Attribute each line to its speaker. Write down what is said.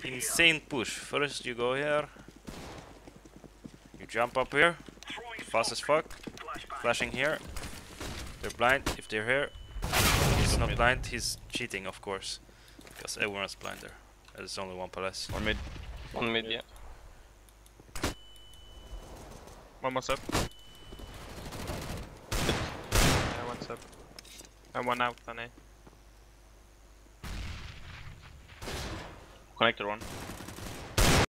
Speaker 1: insane push. First you go here. You jump up here. Fast as fuck. Flashing here. They're blind if they're here. He's not blind, he's cheating of course. Because everyone's blind there. There's only one palace.
Speaker 2: One mid. One mid, yeah.
Speaker 3: One more sub. Yeah, one sub. And one out on A.
Speaker 2: Connector one.